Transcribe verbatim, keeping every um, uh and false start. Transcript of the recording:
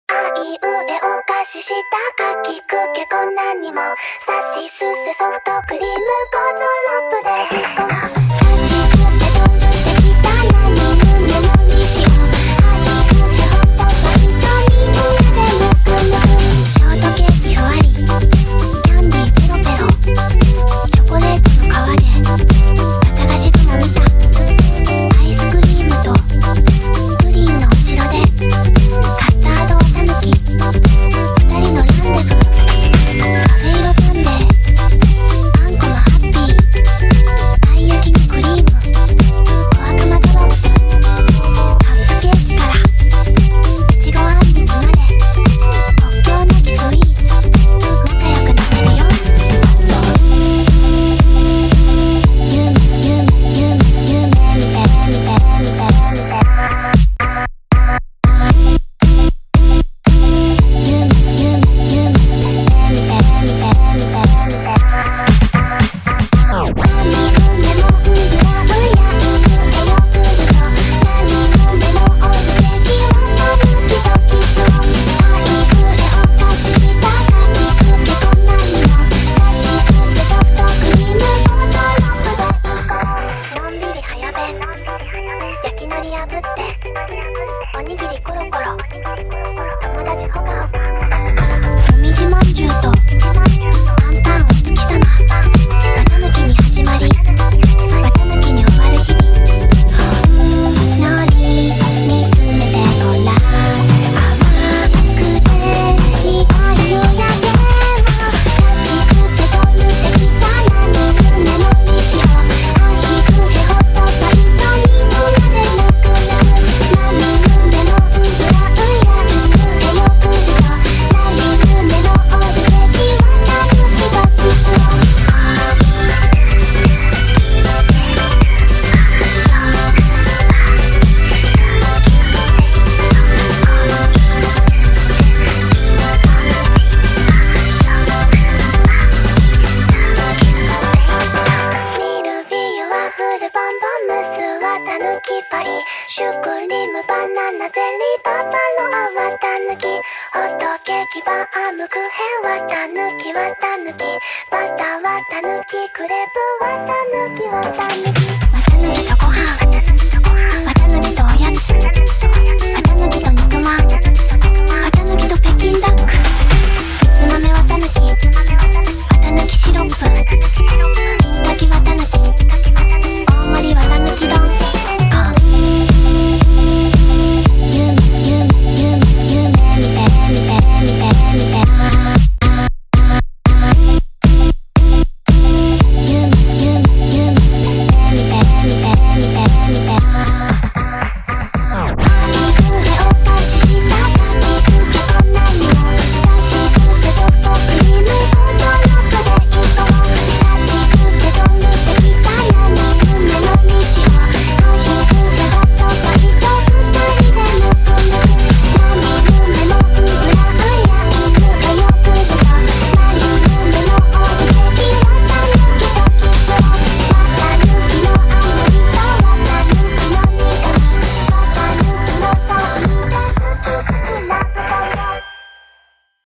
あいうえお菓子したかきくけこんなにもさしすせソフトクリームゴゾロップでいこうかちつってとるってきたなにぬねのにしようはぎふへほっとかひとにむでむくむショートケーキふわりキャンディーペロペロチョコレートの皮で綿菓子雲見たアイスクリームとプリンの後ろでカスタードたぬき二人のランデブーカフェ色サンデーあんこのハッピーたい焼きにクリーム小悪魔ドロップカップケーキからいちごあんみつまで国境なきスイーツ仲良くなれるよ夢夢夢夢見て見て見て見て焼きのり破っておにぎりコロコロ友達ほかほかもみじまんじゅうとパンパンお月様綿抜きに始まり綿抜きに終わる日々のり見つめてごらん甘くて苦い夕焼けを立ちつけとるってきたなにぬねのにしようあひふへほっとかひとにむでむくむなみぬねのうずらうやいぬへよくるよなみぬねのオルテキはたぬきとキスをミルフィーユワッフルボンボンムスはたぬきパイシュークリームバナナゼリーパパロアはたぬきホットケーキバームクーヘンはたぬきはたぬきバターはたぬきクレープはたぬきはたぬきわたぬきとご飯